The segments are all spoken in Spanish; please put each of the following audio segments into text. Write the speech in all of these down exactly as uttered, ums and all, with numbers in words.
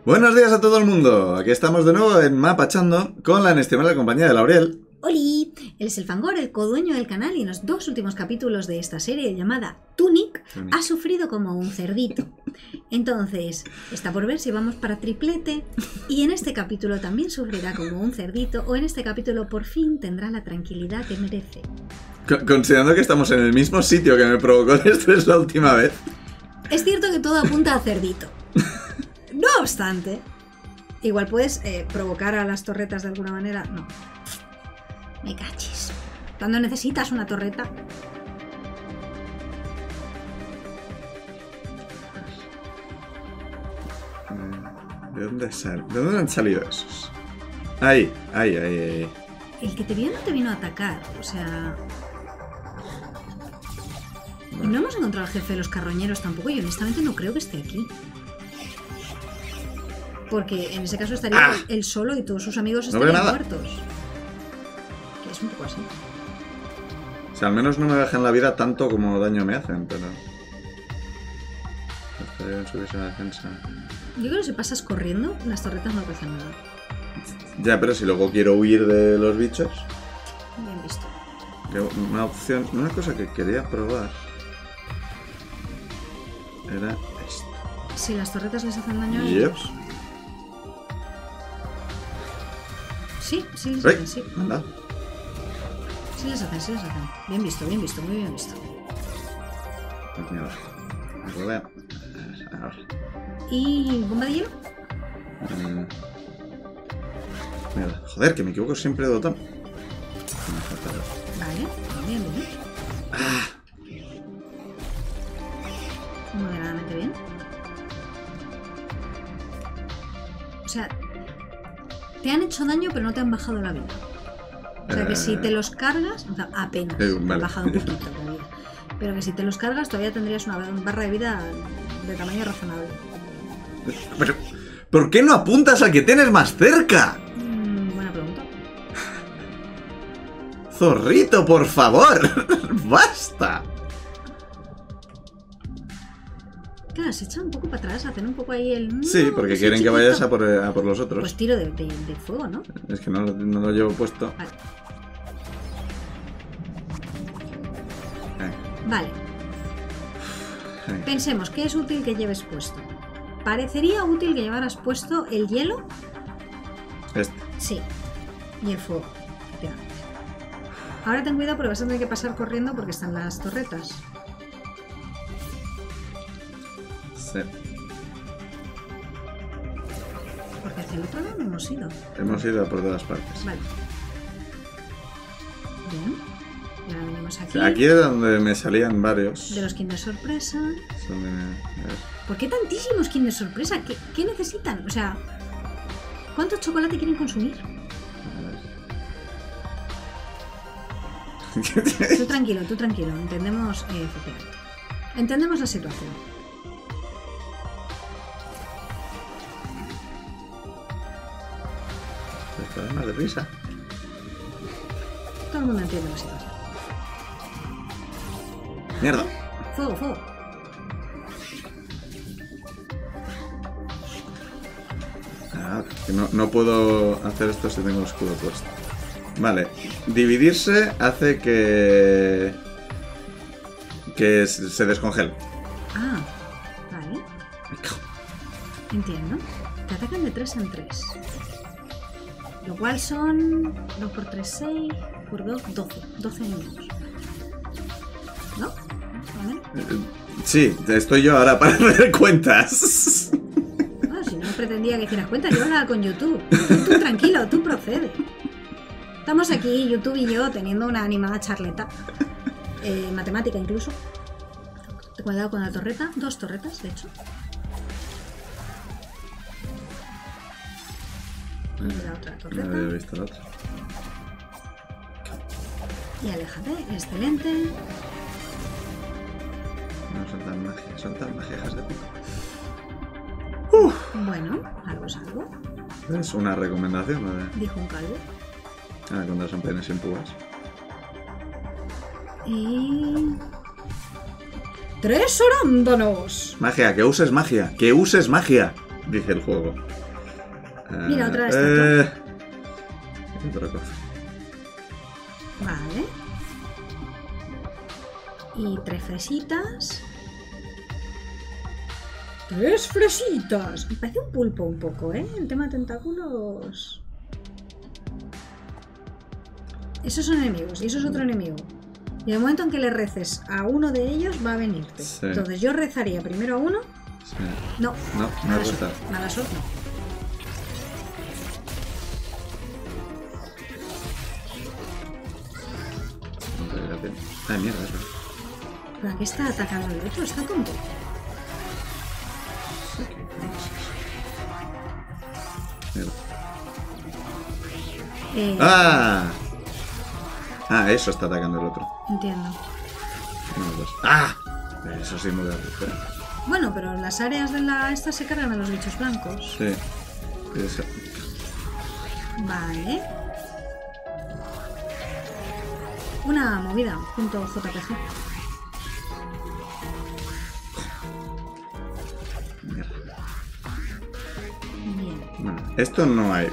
Buenos días a todo el mundo. Aquí estamos de nuevo en Mapachando con la inestimable compañía de Lauriel. ¡Holi! Él es el Fangor, el codueño del canal, y en los dos últimos capítulos de esta serie llamada Tunic, Tunic. ha sufrido como un cerdito. Entonces, está por ver si vamos para triplete, y en este capítulo también sufrirá como un cerdito, o en este capítulo por fin tendrá la tranquilidad que merece. Considerando que estamos en el mismo sitio que me provocó el estrés la última vez. Es cierto que todo apunta a cerdito. No obstante, igual puedes eh, provocar a las torretas de alguna manera. No. Me cachis. Cuando necesitas una torreta. ¿De dónde, sal... ¿De dónde han salido esos? Ahí, ahí, ahí, ahí. El que te vio no te vino a atacar, o sea... Bueno. No hemos encontrado al jefe de los carroñeros tampoco, y honestamente no creo que esté aquí. Porque en ese caso estaría ¡Ah! él solo y todos sus amigos estarían no muertos. Que es un poco así. O sea, al menos no me bajan la vida tanto como daño me hacen, pero... subirse a la defensa. Yo creo que si pasas corriendo, las torretas no te hacen nada. Ya, pero si luego quiero huir de los bichos... Bien visto. Una opción... Una cosa que quería probar... Era esto. Si las torretas les hacen daño a yep. ellos... Sí, sí les hacen, sí. Anda. Sí les hacen, sí les hacen. Bien visto, bien visto, muy bien visto. Pues mira, me rodea. Ahora. ¿Y bomba de hielo? Mm. Mierda, joder, que me equivoco siempre de botón. Vale, bien, bien. Ah. Moderadamente bien. O sea... Te han hecho daño, pero no te han bajado la vida. O sea, que si te los cargas... O sea, apenas. Eh, te vale. han bajado un poquito la vida. Pero que si te los cargas, todavía tendrías una barra de vida de tamaño razonable. Pero, ¿por qué no apuntas al que tienes más cerca? Mm, buena pregunta. Zorrito, por favor. ¡Basta! Claro, se echan un poco para atrás, hacen un poco ahí el... Sí, porque no, quieren que vayas a por, a por los otros. Pues tiro de, de, de fuego, ¿no? Es que no, no lo llevo puesto. Vale. Eh. Vale. Eh. Pensemos, ¿qué es útil que lleves puesto? ¿Parecería útil que llevaras puesto el hielo? Este. Sí. Y el fuego. Ya. Ahora ten cuidado porque vas a tener que pasar corriendo porque están las torretas. Sí. Porque hacia el otro lado no hemos ido. Hemos ido por todas partes. Vale. Bien. Y ahora venimos aquí. Aquí es donde me salían varios. De los Kinder Sorpresa. Donde me... ¿Por qué tantísimos Kinder Sorpresa? ¿Qué, ¿Qué necesitan? O sea, ¿cuánto chocolate quieren consumir? Tú tranquilo, tú tranquilo. Entendemos, eh, entendemos la situación. Pues más de risa. Todo el mundo entiende la situación. Mierda. Fuego, fuego. Ah, que no, no puedo hacer esto si tengo el escudo puesto. Vale. Dividirse hace que... que se descongele. Ah, vale. Entiendo. Te atacan de tres en tres. Lo cual son dos por tres, seis, por dos, doce. doce enemigos. ¿No? ¿Vale? Sí, estoy yo ahora para hacer cuentas. Bueno, si no pretendía que hicieras cuentas, yo hablaba con YouTube. Tú, tú tranquilo, tú procede. Estamos aquí, YouTube y yo, teniendo una animada charleta. Eh, matemática incluso. Cuidado con la torreta. Dos torretas, de hecho. La otra torreta. No había visto la otra. Y aléjate, excelente. No son tan magia, son tan magijas de pico. Uf. Bueno, algo es algo. Es una recomendación, ¿no? Dijo un calvo. Ah, cuando son penes sin púas. Y... ¡Tres arándanos! Magia, que uses magia, que uses magia. dice el juego. Mira, Uh, otra estatua. eh, otra cosa. Vale. Y tres fresitas. ¡Tres fresitas! Me parece un pulpo un poco, ¿eh? El tema de tentáculos... Esos son enemigos y eso es otro enemigo. Y el momento en que le reces a uno de ellos va a venirte. Sí. Entonces yo rezaría primero a uno. Sí. No, No, no mala es suerte. verdad. Mala suerte. No vale la pena. Ay, mierda, es verdad. ¿Para qué está atacando el otro? Está tonto. Mierda. Eh, ¡Ah! Ah, eso está atacando el otro. Entiendo. Uno, dos. ¡Ah! Eso sí me da gusto. Bueno, pero las áreas de la esta se cargan a los bichos blancos. Sí. Eso. Vale. Una movida junto J P G. Mierda. Bien. Bueno, esto no hay.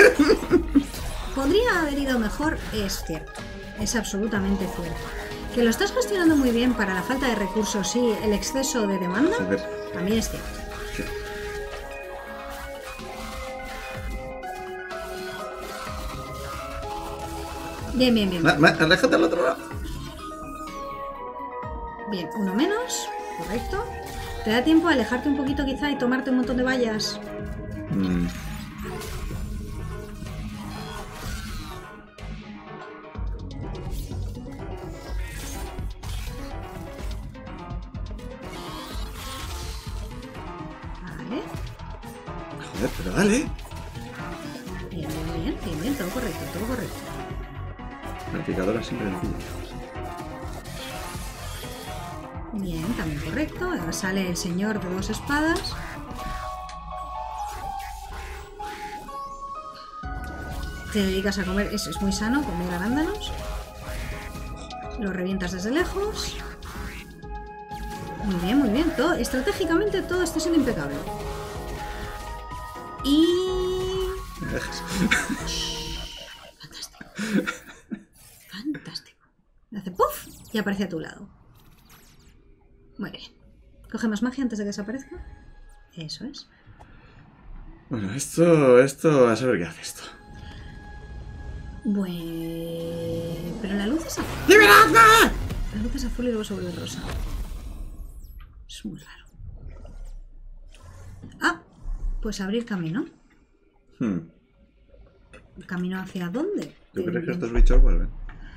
Podría haber ido mejor, es cierto. Es absolutamente cierto. Que lo estás gestionando muy bien para la falta de recursos y el exceso de demanda, Joder. también es cierto. Sí. Bien, bien, bien. Ma- ma- aléjate al otro lado. Bien, uno menos, correcto. ¿Te da tiempo a alejarte un poquito quizá y tomarte un montón de vallas? Mm. Vale. Joder, pero dale. Bien, bien, bien, bien, bien, todo correcto, todo correcto. La picadora siempre encima. Bien, también correcto. Ahora sale el señor de dos espadas. Te dedicas a comer, eso es muy sano, comer arándanos. Lo revientas desde lejos. Muy bien, muy bien. Todo, estratégicamente todo está siendo impecable. Y... Me dejas. Fantástico. Fantástico. Hace puff y aparece a tu lado. Muy bien. Coge más magia antes de que desaparezca. Eso es. Bueno, esto, esto, a saber qué hace esto. Bueno... Pero la luz es azul. ¡Liberadme! La luz es azul y luego se vuelve rosa. Es muy raro. Ah, pues abrir camino. Hmm. ¿Camino hacia dónde? ¿Tú crees que Eh, estos bichos vuelven?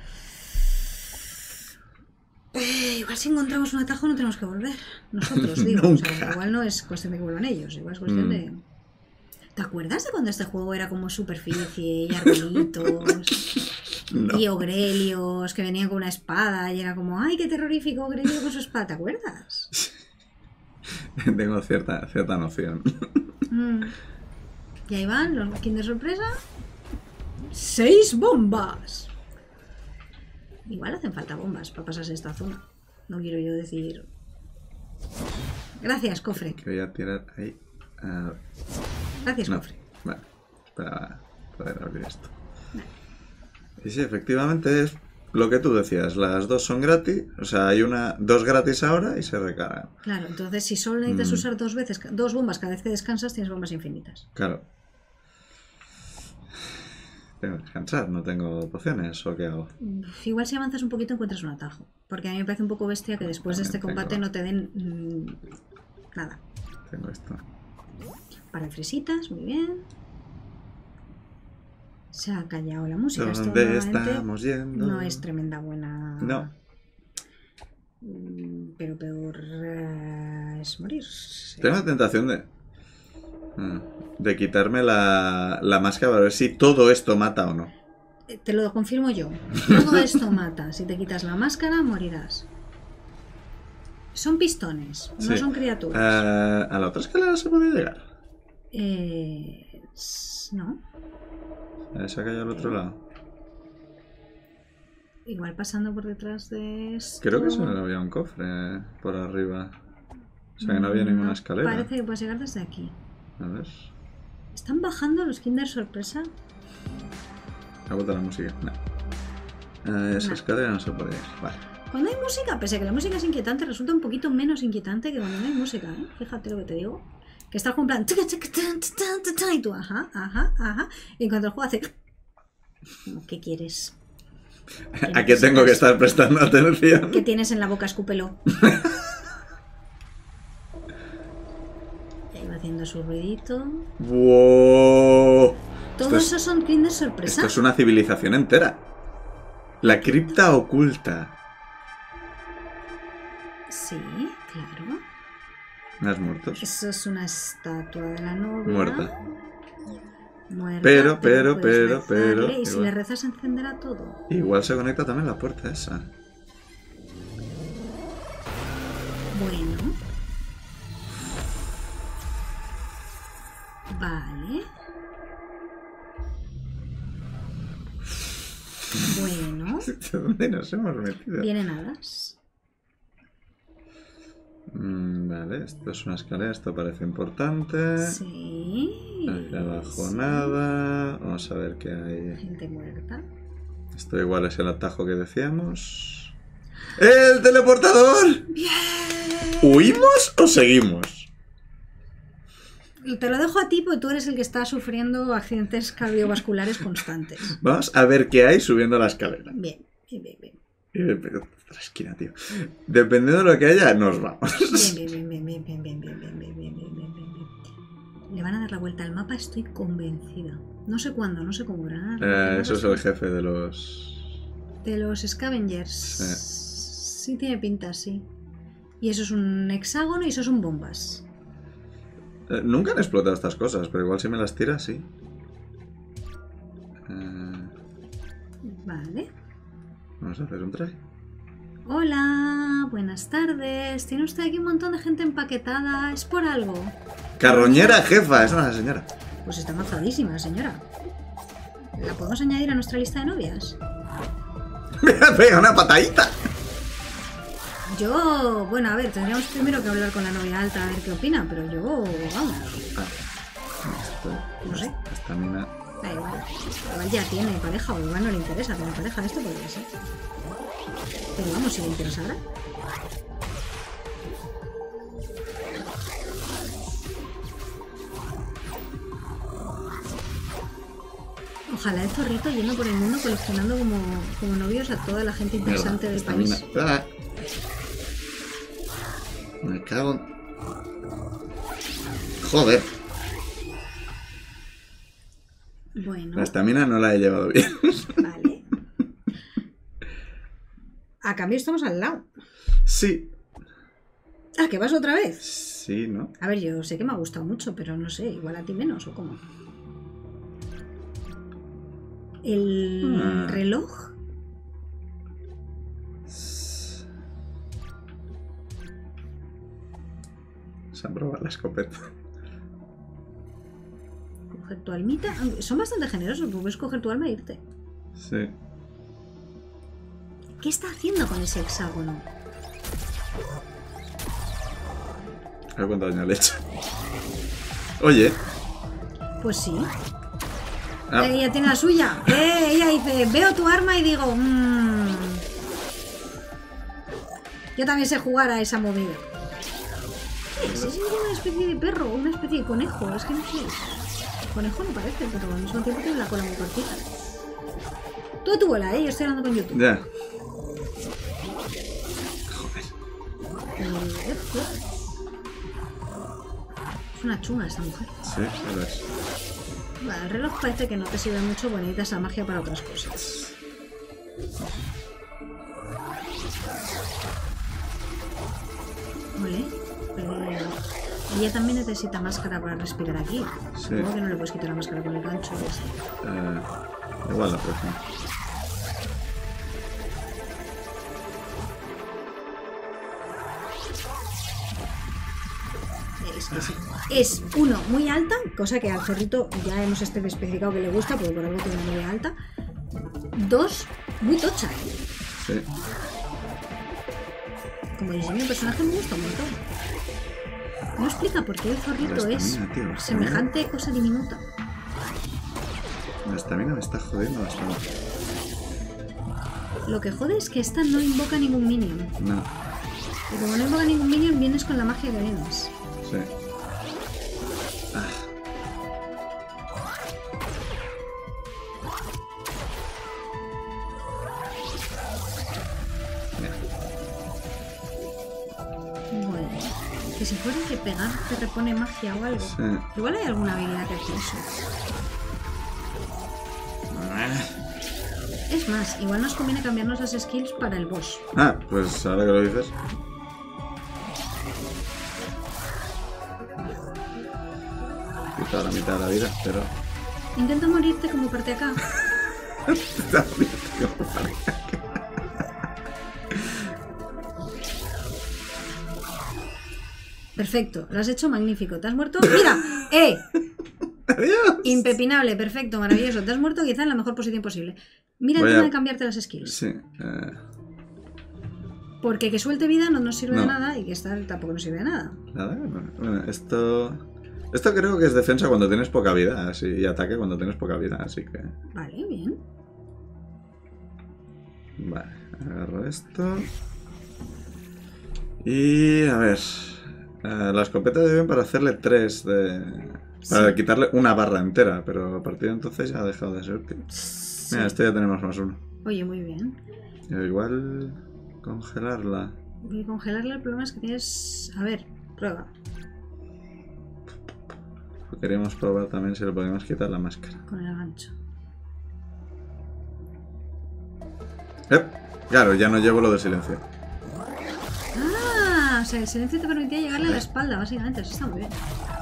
eh, igual si encontramos un atajo no tenemos que volver. Nosotros, digo. O sea, Nunca. igual no es cuestión de que vuelvan ellos. Igual es cuestión Mm. de... ¿Te acuerdas de cuando este juego era como superficie y arbolitos? No. Y Ogrelios que venían con una espada y era como, ¡ay, qué terrorífico Ogrelio con su espada! ¿Te acuerdas? Tengo cierta, cierta noción. Mm. Y ahí van los Kinder Sorpresa. ¡Seis bombas! Igual hacen falta bombas para pasarse esta zona. No quiero yo decir... Gracias, cofre. Que voy a tirar ahí. Ah, Gracias, no, cofre. vale. Para poder abrir esto. Y sí, efectivamente es lo que tú decías. Las dos son gratis. O sea, hay una dos gratis ahora y se recargan. Claro, entonces si solo necesitas Mm. usar dos veces, dos bombas cada vez que descansas, tienes bombas infinitas. Claro. Tengo que descansar, no tengo pociones. ¿O qué hago? Uf, igual si avanzas un poquito encuentras un atajo. Porque a mí me parece un poco bestia que después de este Tengo- combate no te den mm, nada. Tengo esto. Para fresitas, muy bien. Se ha callado la música. Esto ¿Dónde normalmente estamos yendo? no es tremenda buena. No. Mm, Pero peor eh, es morir. Tengo la tentación de... ah, de quitarme la, la máscara para ver si todo esto mata o no. Eh, Te lo confirmo yo. Todo esto mata. Si te quitas la máscara, morirás. Son pistones, no Sí. son criaturas. Ah, ¿a la otra escalera se puede llegar? Eh, s- no. A esa que hay al otro lado. Igual pasando por detrás de esto. Creo que solo había un cofre por arriba. O sea, que no había ninguna escalera. Parece que puedes llegar desde aquí. A ver. ¿Están bajando los Kinder Sorpresa? ¿Ha botado la música? No. Eh, esa No. escalera no se puede ir. Vale. Cuando hay música, pese a que la música es inquietante, resulta un poquito menos inquietante que cuando no hay música, ¿eh? Fíjate lo que te digo. Que estás con plan... Y tú, ajá, ajá, ajá. Y cuando el juego hace... ¿Qué quieres? ¿A qué tengo que estar prestando atención? ¿Qué tienes en la boca? Escúpelo. Ahí va haciendo su ruidito. ¡Wow! Todo eso son Kinder Sorpresa. Esto es una civilización entera. La cripta oculta. Sí, claro. ¿Más muertos? Eso es una estatua de la novia. Muerta. Muerta, Pero, pero, puedes pero, pero, rezarle, Y si igual. le rezas, encenderá todo. Igual se conecta también la puerta esa. Bueno. Vale. Bueno. ¿Dónde nos hemos metido? Vienen hadas. Mm, vale, esto es una escalera, esto parece importante. Sí. Hacia abajo Sí. nada. Vamos a ver qué hay. Gente muerta. Esto igual es el atajo que decíamos. ¡El teleportador! ¡Bien! ¿Huimos o seguimos? Te lo dejo a ti porque tú eres el que está sufriendo accidentes cardiovasculares constantes. Vamos a ver qué hay subiendo la escalera. Bien, bien, bien, bien. Eh, pero, otra esquina, tío. Dependiendo de lo que haya, nos vamos. Bien, bien, bien, bien, bien, bien, bien, bien, bien, bien, bien, bien, bien, bien. Le van a dar la vuelta al mapa, estoy convencida. No sé cuándo, no sé cómo verán. Eh, eso es el jefe de los... De los Scavengers. Sí. Sí, tiene pinta, sí. Y eso es un hexágono y eso son bombas. Eh, nunca han explotado estas cosas, pero igual si me las tiras, sí. Eh, Vale. vamos a hacer un try. Hola, buenas tardes. Tiene usted aquí un montón de gente empaquetada. ¿Es por algo? Carroñera jefa, esa es la señora. Pues está mazadísima, señora. ¿La podemos añadir a nuestra lista de novias? Me ha pegado una patadita. Yo, bueno, a ver, tendríamos primero que hablar con la novia alta a ver qué opina, pero yo, vamos, Ah, esto, no sé, esta mina. da igual. Igual ya tiene pareja o igual no le interesa tener pareja, esto podría ser. Pero vamos, si le interesara. Ojalá el zorrito yendo por el mundo coleccionando como, como novios a toda la gente interesante del esta país. mina. Ah. Me cago en... Joder, Bueno, la estamina no la he llevado bien. vale. A cambio estamos al lado. Sí. Ah, ¿que vas otra vez? Sí, ¿no? A ver, yo sé que me ha gustado mucho, pero no sé, igual a ti menos o cómo. El Ah. reloj. Se han probado la escopeta. Coger tu almita. Son bastante generosos, porque puedes coger tu alma e irte. Sí. ¿Qué está haciendo con ese hexágono? A ver cuánto daño le he hecho. Oye. Pues sí. Ah, Ella tiene la suya. Eh, ella dice, veo tu arma y digo, mmm, yo también sé jugar a esa movida. ¿Qué es? Es una especie de perro o una especie de conejo. Es que no sé. Conejo no parece, pero al mismo tiempo tiene la cola muy cortita. Tú tu bola, eh. Yo estoy hablando con YouTube. ya. Eh, Es una chunga esta mujer. Sí, lo es. Vale, el reloj parece que no te sirve mucho, porque necesitas esa magia para otras cosas. Ole, pero ella también necesita máscara para respirar aquí. Sí. Supongo que no le puedes quitar la máscara con el gancho. Eh, igual la próxima. Es, que sí. Es uno, muy alta, cosa que al zorrito ya hemos este especificado que le gusta, porque por algo tiene una muy alta. Dos, muy tocha. Sí. Como diseño de personaje me gusta un montón. No explica por qué el zorrito La es estamina, tío, la semejante cosa diminuta. La estamina me está jodiendo bastante. Lo que jode es que esta no invoca ningún minion. No, Y como no invoca ningún minion, vienes con la magia que vienes. sí. Ah. Bueno, que si fuera que pegar te repone magia o algo. Sí. Igual hay alguna habilidad que hace eso. Es más, igual nos conviene cambiarnos las skills para el boss. Ah, pues ahora que lo dices. Quita la mitad de la vida, pero. Intenta morirte como parte acá. Perfecto, lo has hecho magnífico. ¿Te has muerto? ¡Mira! ¡Eh! ¡Adiós! Impepinable, perfecto, maravilloso. Te has muerto quizá en la mejor posición posible. Mira el Voy tema a- de cambiarte las skills. Sí. Eh, Porque que suelte vida no nos sirve de No. nada y que estar tampoco nos sirve de nada. nada, bueno, bueno, esto. Esto creo que es defensa cuando tienes poca vida, así, y ataque cuando tienes poca vida, así que. Vale, bien. Vale, agarro esto. Y a ver. eh, la escopeta de bien para hacerle tres de. Para Sí. quitarle una barra entera, pero a partir de entonces ya ha dejado de ser útil. Sí. Mira, esto ya tenemos más uno. Oye, muy bien. Pero igual. Congelarla. Y congelarle el problema es que tienes... A ver, prueba. Queríamos probar también si le podíamos quitar la máscara. Con el gancho. ¡Eh! Claro, ya no llevo lo de silencio. Ah, o sea, el silencio te permitía llegarle a la espalda, básicamente. Eso está muy bien.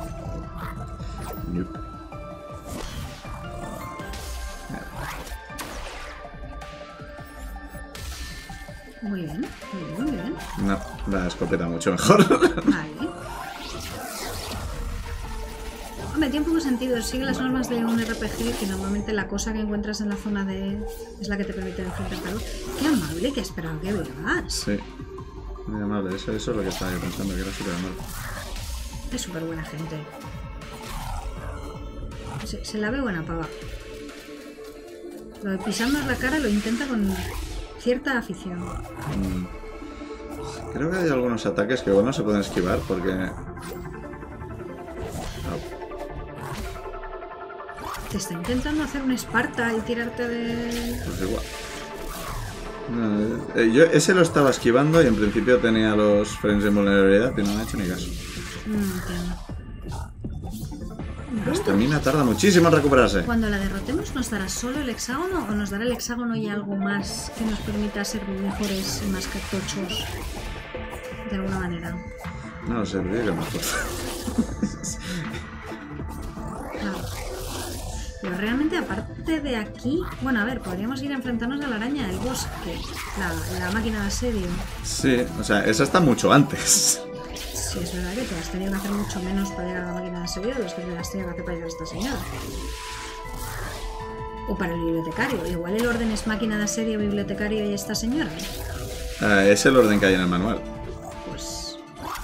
Yup. Muy bien, muy bien, muy bien. No, la escopeta mucho mejor. Vale. Hombre, tiene un poco sentido. Sigue las normas de un R P G, que normalmente la cosa que encuentras en la zona de... es la que te permite enfrentarte a algo. Qué amable que ha esperado que veas. Sí. Muy amable, eso, eso es lo que estaba yo pensando, que era súper amable. Es súper buena gente. Se, se la ve buena pava. Lo de pisarnos la cara lo intenta con cierta afición. Mm. Creo que hay algunos ataques que igual no se pueden esquivar porque... No. Te está intentando hacer un Esparta y tirarte de... Pues igual. No, eh, yo ese lo estaba esquivando y en principio tenía los frames de vulnerabilidad y no me ha hecho ni caso. No entiendo. La estamina tarda muchísimo en recuperarse. Cuando la derrotemos, ¿nos dará solo el hexágono o nos dará el hexágono y algo más que nos permita ser mejores y más cartochos? De alguna manera. No lo sé, pero yo que mejor. Claro. Pero realmente, aparte de aquí... Bueno, a ver, podríamos ir a enfrentarnos a la araña del bosque. La, la máquina de asedio. Sí, o sea, esa está mucho antes. Sí, es verdad que te has tenido que hacer mucho menos para llegar a la máquina de asedio de los que te has tenido que hacer para llegar a esta señora. O para el bibliotecario. Igual el orden es máquina de asedio, bibliotecario y esta señora. Ah, es el orden que hay en el manual. Pues...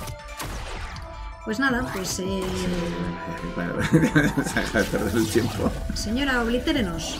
Pues nada, pues... Eh... Bueno, deja de perder el tiempo. Señora, oblitérenos.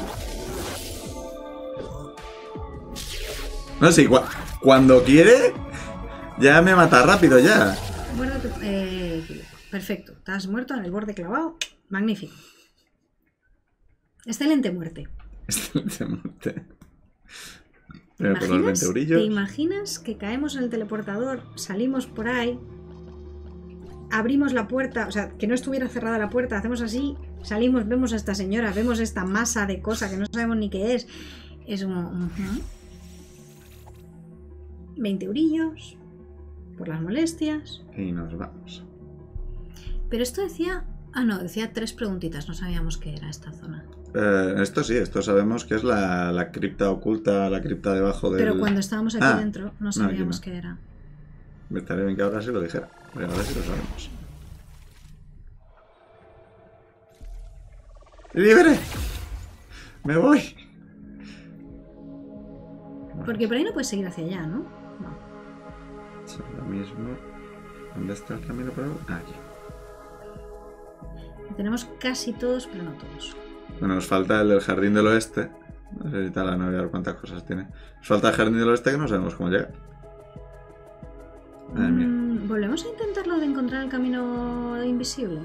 No sé, cua- cuando quiere, ya me mata rápido ya. Muérdete... Eh... Perfecto. Te has muerto en el borde clavado. Magnífico. Excelente muerte. Excelente muerte. ¿Te Primero por los imaginas, veinte ¿Te eurillos. imaginas que caemos en el teleportador, salimos por ahí, abrimos la puerta, o sea, que no estuviera cerrada la puerta, hacemos así, salimos, vemos a esta señora, vemos esta masa de cosa que no sabemos ni qué es? Es como... ujú. veinte eurillos por las molestias. Y nos vamos. Pero esto decía... Ah, no, decía tres preguntitas, no sabíamos qué era esta zona. Eh, esto sí, esto sabemos que es la, la cripta oculta, la cripta debajo del... Pero cuando estábamos aquí Ah, dentro no aquí sabíamos no. qué era. Me estaría bien que ahora sí lo dijera. Porque ahora sí lo sabemos. ¡Libre! ¡Me voy! Porque por ahí no puedes seguir hacia allá, ¿no? No. Es lo mismo. ¿Dónde está el camino para...? Ah, aquí. tenemos casi todos, pero no todos. Bueno, nos falta el del Jardín del Oeste. No sé si tal, no voy a ver cuántas cosas tiene. Nos falta el Jardín del Oeste que no sabemos cómo llegar. Madre mía. Mm, Volvemos a intentarlo de encontrar el camino invisible.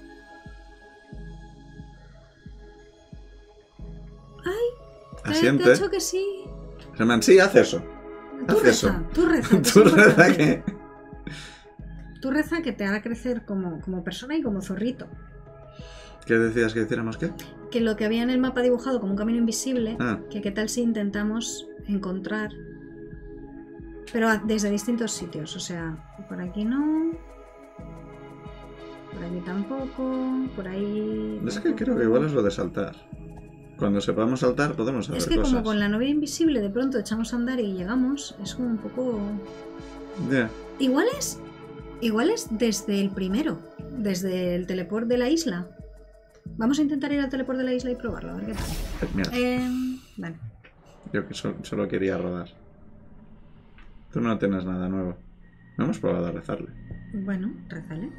Ay, te, Asiente. te he dicho que sí. Germán, sí, haz eso. Tú Haz reza, eso. tú reza. que es Tú reza importante. que... Tú reza que te hará crecer como, como persona y como zorrito. ¿Qué decías que hiciéramos qué? Que lo que había en el mapa dibujado como un camino invisible, Ah. que qué tal si intentamos encontrar, pero a- desde distintos sitios. O sea, por aquí no, por aquí tampoco, por ahí... Es que tampoco. creo que igual es lo de saltar. Cuando sepamos saltar podemos hacer Es que cosas. como con la novia invisible de pronto echamos a andar y llegamos, es como un poco... Ya. Igual es, igual es desde el primero, desde el teleport de la isla. Vamos a intentar ir al teleport de la isla y probarlo, a ver qué tal. Eh, Mira, Eh, vale. yo que so- solo quería rodar. Tú no tienes nada nuevo. No hemos probado a rezarle. Bueno, rézale.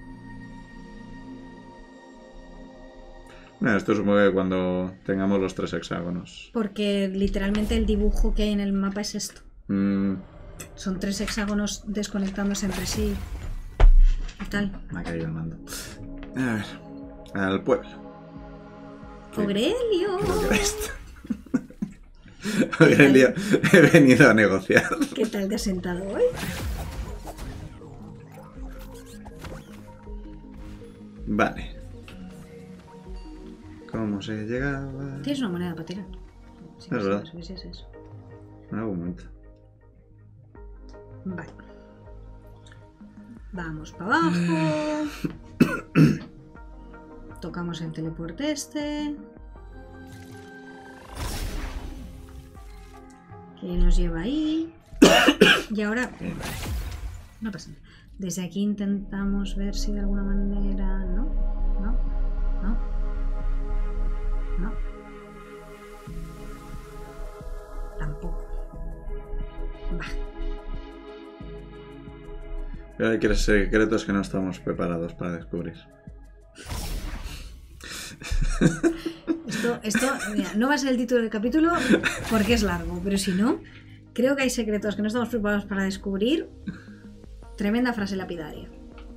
Bueno, esto supongo que cuando tengamos los tres hexágonos. Porque literalmente el dibujo que hay en el mapa es esto. Mm, Son tres hexágonos desconectándose entre sí. Y tal. me ha caído el mando. A ver. Al pueblo. Sí. ¡Aurelio! Creo que era esto. Aurelio, he venido a negociar. ¿Qué tal te has sentado hoy? Vale. ¿Cómo se llegaba? Tienes una moneda para tirar. Sí, Es verdad. sí, sí, sí, sí. En algún momento. Vale. Vamos para abajo. Tocamos el teleporte este. Que nos lleva ahí. Y ahora... Bien. No pasa nada. Desde aquí intentamos ver si de alguna manera... No, no, no, no. Tampoco. Va. Pero hay que- secretos que no estamos preparados para descubrir. Esto, esto, mira, no va a ser el título del capítulo porque es largo, pero si no, creo que hay secretos que no estamos preparados para descubrir. Tremenda frase lapidaria.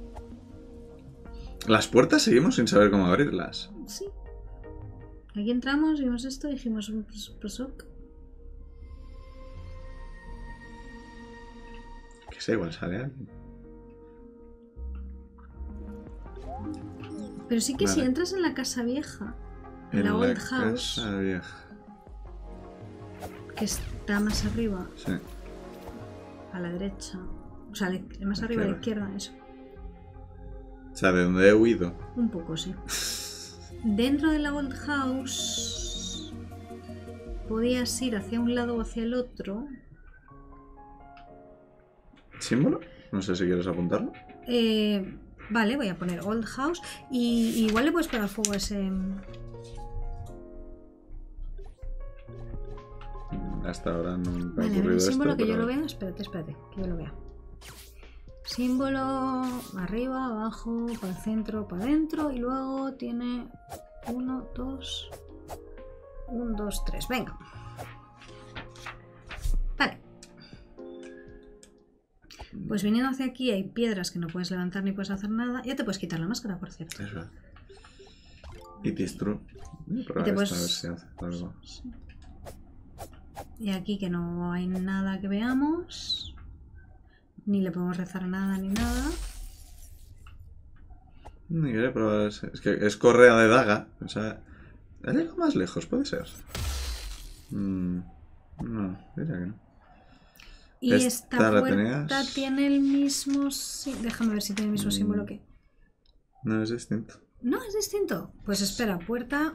Las puertas seguimos sin saber cómo abrirlas. Sí. Aquí entramos, vimos esto y dijimos, pues, pues ok. Que sé, igual sale alguien. Pero sí que si Vale. entras en la casa vieja, en En la la old house, casa vieja. que está más arriba, Sí. a la derecha, o sea, le- más La arriba a la izquierda. izquierda, eso. O sea, de donde he huido. Un poco, sí. Dentro de la old house podías ir hacia un lado o hacia el otro. ¿Símbolo? No sé si quieres apuntarlo. Eh, vale, voy a poner old house y, y igual le puedes pegar fuego a ese... Hasta ahora no me ha Vale, a ver ocurrido el símbolo esto. que yo pero- lo vea. Espérate, espérate, que yo lo vea. Símbolo arriba, abajo, para el centro, para adentro y luego tiene uno, dos, un, dos, tres. Venga. Vale. Pues viniendo hacia aquí hay piedras que no puedes levantar ni puedes hacer nada. Ya te puedes quitar la máscara, por cierto. Es verdad. It is true. Voy a probar te esta, puedes- a ver si hace algo. Y aquí que no hay nada que veamos. Ni le podemos rezar nada ni nada. Ni quería probar ese. Es que es correa de daga. O sea, ¿hay algo más lejos? Puede ser. Mm, no, diría que no. Y Esta esta la puerta tenías. tiene el mismo... sí- Déjame ver si tiene el mismo Mm. símbolo que... No es distinto. No, es distinto. Pues espera, puerta...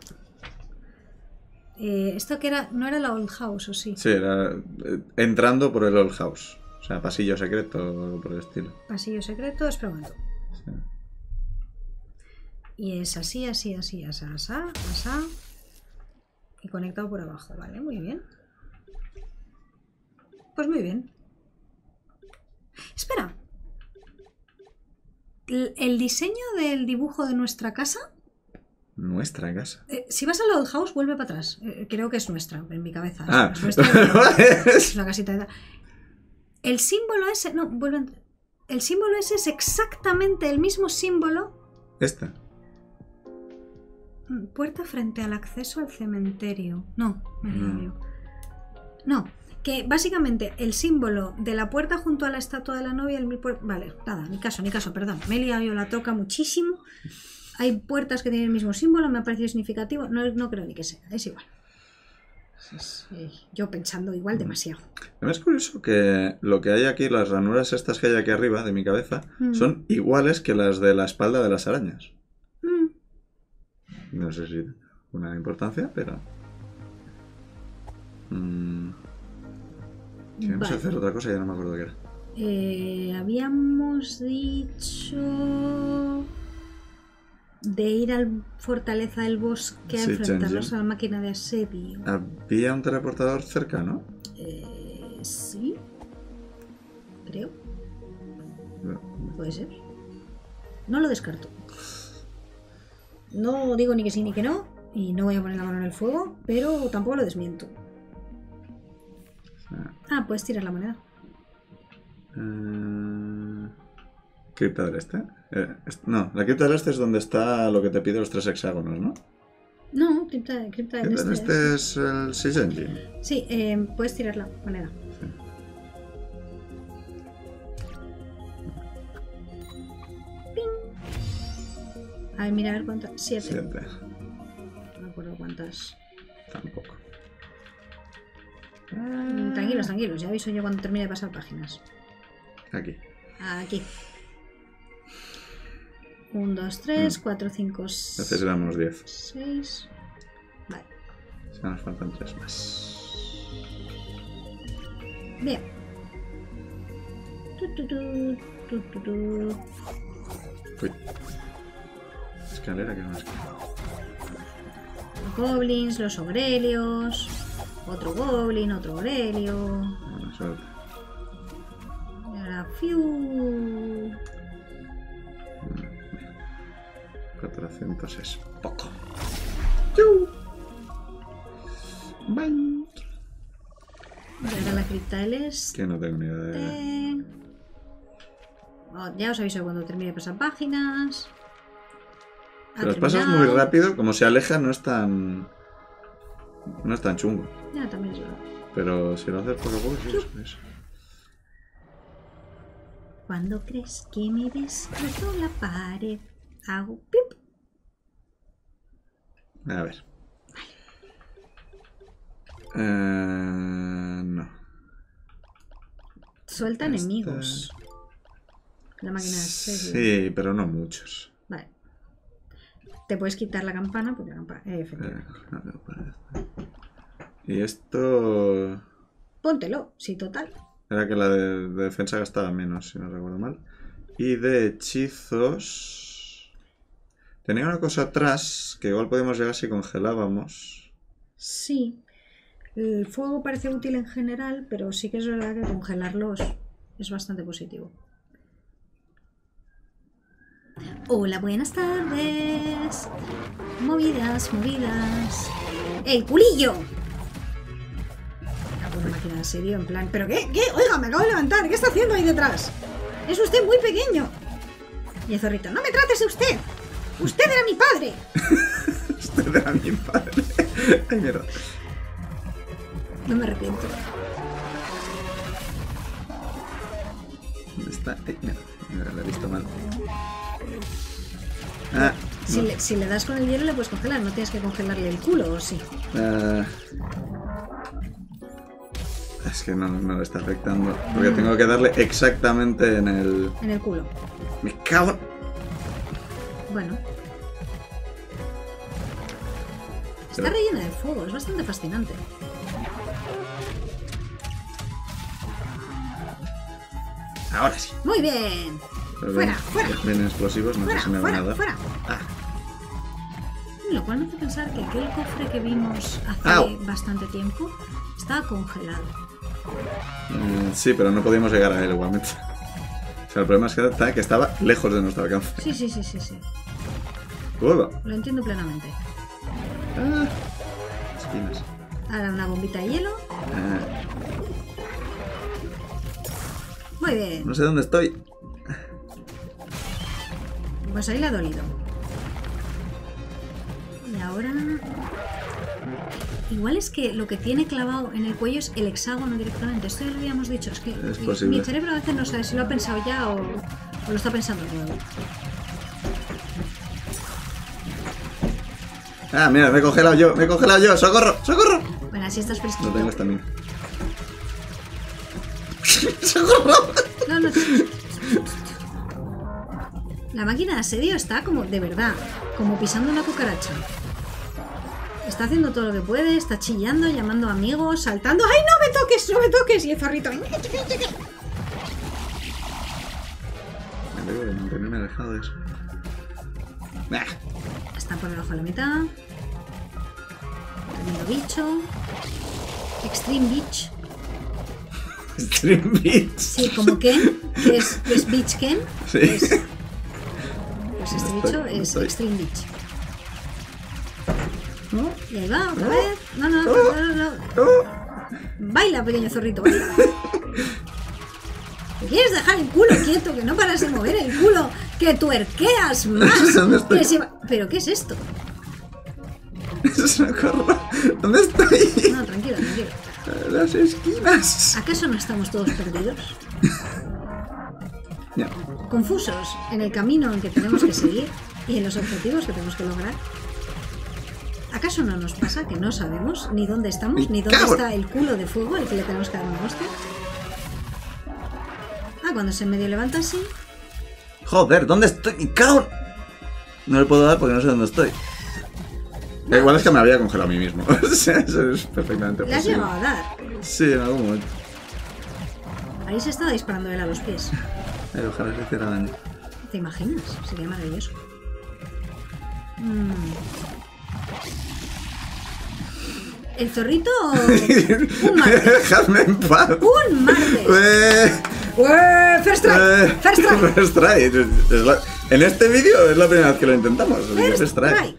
Eh, esto que era... No era la old house, ¿o sí? Sí, era eh, entrando por el old house. O sea, pasillo secreto o algo por el estilo. Pasillo secreto, espera un momento. Sí. Y es así, así, así, así, así, así. Y conectado por abajo, vale, muy bien. Pues muy bien. Espera. ¿El el diseño del dibujo de nuestra casa Nuestra casa. Eh, si vas al Outhouse, vuelve para atrás. Eh, creo que es nuestra, en mi cabeza. Ah. Es nuestra. Es una casita de... El símbolo ese... No, vuelve a... El símbolo ese es exactamente el mismo símbolo. Esta. Puerta frente al acceso al cementerio. No, me he liado No. yo. No, que básicamente el símbolo de la puerta junto a la estatua de la novia... El... Vale, nada, ni caso, ni caso, perdón. Me he liado yo la toca muchísimo. Hay puertas que tienen el mismo símbolo, me ha parecido significativo. No, no creo ni que sea, es igual. Es, eh, yo pensando igual demasiado. Es curioso que lo que hay aquí, las ranuras estas que hay aquí arriba de mi cabeza, Mm. son iguales que las de la espalda de las arañas. Mm. No sé si una importancia, pero... Mm. Si vamos Vale. a hacer otra cosa, ya no me acuerdo qué era. Eh, habíamos dicho de ir al Fortaleza del Bosque a Sí, enfrentarnos Chen-Chen. a la máquina de asedio. Había un teleportador cerca, ¿no? Eh, sí. Creo. Puede ser. No lo descarto. No digo ni que sí ni que no. Y no voy a poner la mano en el fuego. Pero tampoco lo desmiento. Ah, puedes tirar la moneda. Eh, Cripta del Este. Eh, est- no, la Cripta del Este es donde está lo que te pide los tres hexágonos, ¿no? No, cripta, cripta del Cripta del este. Este es el Six Engine. Sí, eh, puedes tirar la moneda. A ver, mira a ver cuántas. Siete. Siete. No me acuerdo cuántas. Tampoco. Mm, Tranquilos, tranquilos. Ya aviso yo cuando termine de pasar páginas. Aquí. Aquí. Un, dos, tres, cuatro, cinco, Necesitamos diez. seis. Vale. Ya nos faltan tres más. Bien. Tu, tu, tu, tu, tu, tu. Uy. Escalera, que es una escalera. Los goblins, los Aurelios. Otro goblin, otro Aurelio. Buena suerte. Y ahora, fiu. cuatrocientos es poco. ¡Yu! Bye. Y ahora la cripta del este. Que no tengo ni idea de... Oh, ya os aviso cuando termine de pasar páginas. Ha Si las pasas muy terminado. rápido, como se aleja, no es tan... No es tan chungo. Ya, también es verdad. Pero si lo haces poco a poco, sí, eso es. Cuando crees que me ves, cruzo la pared. Hago pip. A ver. Eh, no. Suelta Este- enemigos. La máquina de asedio. Sí, pero no muchos. Vale. Te puedes quitar la campana porque la campana. Eh, Eh, efectivamente. no tengo por esto. Y esto... Póntelo, sí, total. Era que la de, de defensa gastaba menos, si no recuerdo mal. Y de hechizos... Tenía una cosa atrás que igual podíamos llegar si congelábamos. Sí. El fuego parece útil en general, pero sí que es verdad que congelarlos es bastante positivo. Hola, buenas tardes. Movidas, movidas. ¡El culillo! Una máquina de asedio en plan. ¿Pero qué? ¿Qué? Oiga, me acabo de levantar. ¿Qué está haciendo ahí detrás? Es usted muy pequeño. Y el zorrito. No me trates de usted. Usted era mi padre. Usted era mi padre. Ay, mierda. No me arrepiento. ¿Dónde está? Ay, mierda. Mira, la he visto mal. Ah, Si, no. le, si le das con el hielo le puedes congelar. No tienes que congelarle el culo, ¿o sí? Ah, es que no, no le está afectando. Porque tengo que darle exactamente en el... En el culo. Me cago en... Bueno. Está Pero- rellena de fuego. Es bastante fascinante. Ahora sí. Muy bien. Pero Fuera, bien- fuera. Vienen explosivos, no Fuera, sé si me van fuera, a dar. fuera. Ah, Lo cual me hace pensar que aquel cofre que vimos hace Au. bastante tiempo estaba congelado. mm, sí, pero no podíamos llegar a él igualmente. O sea, el problema es que, está- que estaba lejos de nuestro alcance. Sí, sí, sí, sí, sí. Puedo. Lo entiendo plenamente. Ah, esquinas. Ahora una bombita de hielo. Ah, Muy bien. no sé dónde estoy. Pues ahí le ha dolido. Y ahora... Igual es que lo que tiene clavado en el cuello es el hexágono directamente. Esto ya lo habíamos dicho. Es que Es mi- posible. mi cerebro a veces no sabe si lo ha pensado ya o, o lo está pensando luego. Ah, mira, me he congelado yo, me he congelado yo. ¡Socorro! ¡Socorro! Bueno, así estás No fresquito. tengo estamina. ¡Socorro! No, no. La máquina de asedio está como, de verdad, como pisando una cucaracha. Está haciendo todo lo que puede, está chillando, llamando a amigos, saltando. ¡Ay, no me toques, no me toques! Y el zorrito. Me alegro de mantenerme alejado de eso. Ah, Está por debajo de la mitad. Tremendo bicho. Extreme Beach. Stream Beats. Sí, como Ken, que es, que es Beach Ken. Sí. Pues, pues este No bicho estoy, no es estoy. Extreme Beach. Y ahí va, otra vez. No, no, no, no, no. Oh, Baila, pequeño zorrito, baila. ¿Te quieres dejar el culo quieto? Que no paras de mover el culo. Que tuerqueas más. ¿Dónde estoy? Que se- ¿Pero qué es esto? ¡Socorro! ¿Dónde estoy? No, tranquilo, tranquilo. Las esquinas. ¿Acaso no estamos todos perdidos? Ya. Confusos en el camino en que tenemos que seguir y en los objetivos que tenemos que lograr. ¿Acaso no nos pasa que no sabemos ni dónde estamos, ni dónde ¡Cabrón! está el culo de fuego al que le tenemos que dar una hostia? Ah, cuando se medio levanta así. Joder, ¿dónde estoy? ¡Cabrón! No le puedo dar porque no sé dónde estoy. Eh, Igual es que me había congelado a mí mismo. O sea, eso es perfectamente Le has posible. llegado a dar. Sí, en algún momento. Ahí se estaba disparando él a los pies. Ay, ojalá se hiciera daño. ¿Te imaginas? Sería maravilloso. Mm. El zorrito. Un martes. Dejadme en paz. Un martes. Eh, ¡Ué! First try. eh, First try. First try. Es la- En este vídeo es la primera vez que lo intentamos. así que First First try. try.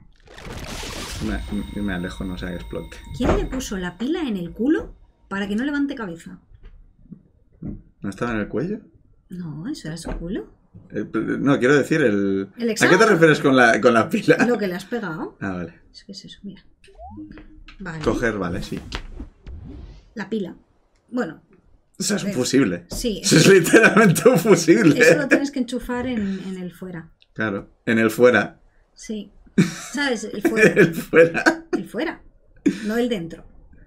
Me, me alejo, no sea que explote. ¿Quién le puso la pila en el culo para que no levante cabeza? ¿No estaba en el cuello? No, eso era su culo. Eh, no, quiero decir el... El ¿A qué te hexágono. refieres con la, con la pila? Lo que le has pegado. Ah, vale. Es que es eso, mira. Vale. Coger, vale, sí. La pila. Bueno, O sea, es un Eh, fusible. sí. Eso es literalmente un fusible. Eso lo tienes que enchufar en, en el fuera. Claro, en el fuera. Sí. ¿Sabes? El fuera. El fuera. El fuera. No el dentro.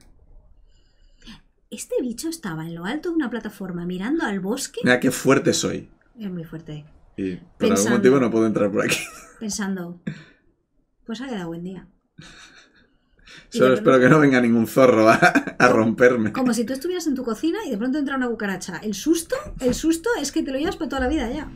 Este bicho estaba en lo alto de una plataforma mirando al bosque. Mira qué fuerte soy. Es muy fuerte. Y por Pensando. algún motivo no puedo entrar por aquí. Pensando. Pues ha quedado buen día. Y Solo de espero que no venga ningún zorro a, a romperme. Como si tú estuvieras en tu cocina y de pronto entra una cucaracha. El susto, el susto es que te lo llevas para toda la vida ya.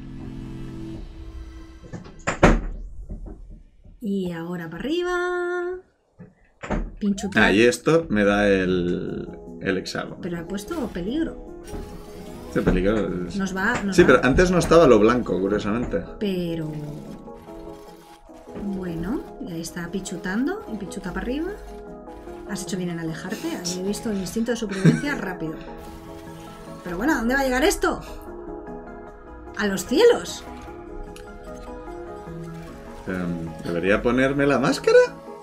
Y ahora para arriba. Pinchutar. Ah, y esto me da el, el hexágono. Pero ha puesto peligro. Este peligro es- Nos va. Nos Sí, va- pero antes no estaba lo blanco, curiosamente. Pero. Bueno, y ahí está pichutando. Y pichuta para arriba. Has hecho bien en alejarte. Ahí he visto el instinto de supervivencia rápido. Pero bueno, ¿a dónde va a llegar esto? A los cielos. Em, ¿Debería ponerme la máscara?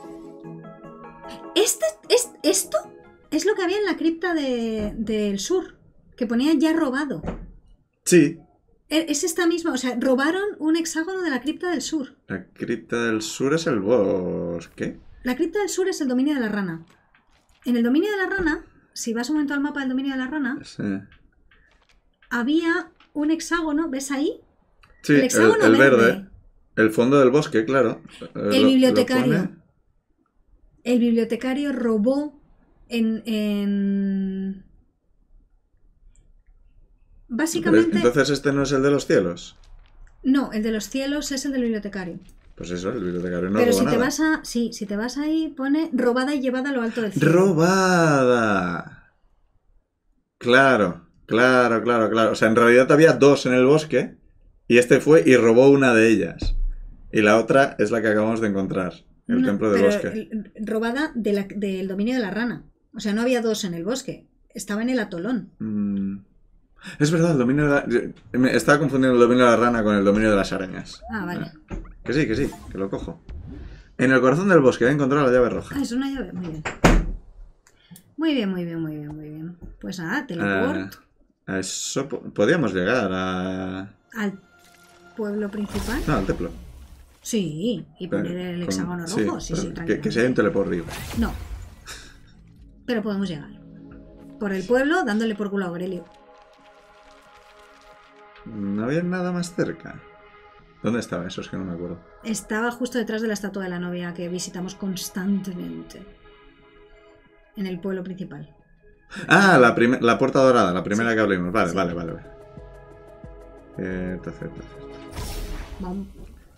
Este, es, esto es lo que había en la cripta de- del sur. Que ponía ya robado. Sí. E- Es esta misma, o sea, robaron un hexágono de la cripta del sur. La cripta del sur es el bosque. La cripta del sur es el dominio de la rana. En el dominio de la rana, si vas un momento al mapa del dominio de la rana, Sí, había un hexágono, ¿ves ahí? sí El el, hexágono el verde. verde. El fondo del bosque, claro. Eh, lo- El lo bibliotecario. pone- El bibliotecario robó en... en... Pero Básicamente... entonces este no es el de los cielos. No, el de los cielos es el del bibliotecario. Pues eso, el bibliotecario no Pero roba si te nada. vas a... Sí, si te vas ahí, pone robada y llevada a lo alto del cielo. ¡Robada! Claro, claro, claro, claro. O sea, en realidad había dos en el bosque y este fue y robó una de ellas. Y la otra es la que acabamos de encontrar, el No, templo del pero bosque. el- robada de la- del dominio de la rana. O sea, no había dos en el bosque. Estaba en el atolón. Mm. Es verdad, el dominio de la... Me estaba confundiendo el dominio de la rana con el dominio de las arañas. Ah, vale. Que sí, que sí, que lo cojo. En el corazón del bosque he encontrado la llave roja. Ah, es una llave. Muy bien. Muy bien, muy bien, muy bien, muy bien. Pues nada, teleport Eh, a eso po- podíamos llegar a... al pueblo principal. No, al templo. Sí, y poner Pero el con- hexágono rojo. Sí, pero sí, que, tranquilo. que sea un teleport libre. No. Pero podemos llegar. Por el pueblo, dándole por culo a Aurelio. No había nada más cerca. ¿Dónde estaba eso? Es que no me acuerdo. Estaba justo detrás de la estatua de la novia que visitamos constantemente. En el pueblo principal. Ah, la, prim- la puerta dorada, la primera Sí. que abrimos. Vale, Sí. vale, vale, vale. Eh, tercer, tercer. Vamos.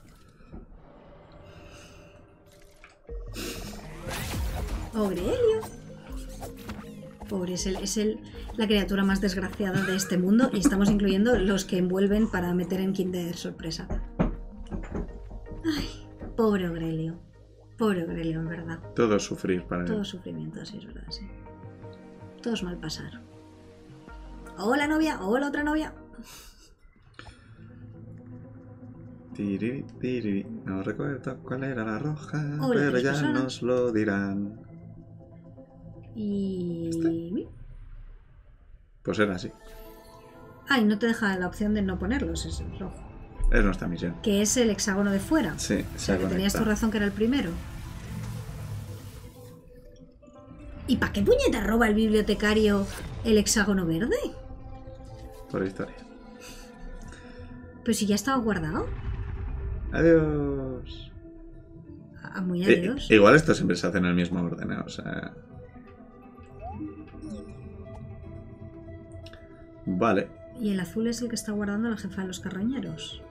Aurelio. Pobre, es, el, es el, la criatura más desgraciada de este mundo y estamos incluyendo los que envuelven para meter en Kinder sorpresa. Ay, pobre Aurelio. Pobre Aurelio, en verdad. Todo es sufrir para Todo él. sufrimiento, sí, es verdad, sí. Todo es mal pasar. Hola novia, hola otra novia. Tiriri, tiriri. No recuerdo cuál era la roja, Hola, pero tres ya personas. nos lo dirán. Y... Pues era así. Ay, no te deja la opción de no ponerlos, es el rojo. Es nuestra misión. Que es el hexágono de fuera. Sí, O se sea, que tenías tu conecta. razón que era el primero. ¿Y para qué puñeta roba el bibliotecario el hexágono verde? Por historia. Pues si ya estaba guardado. Adiós. Ah, muy I- adiós. igual esto siempre se hace en el mismo orden, ¿eh? O sea... Vale. Y el azul es el que está guardando la jefa de los carroñeros.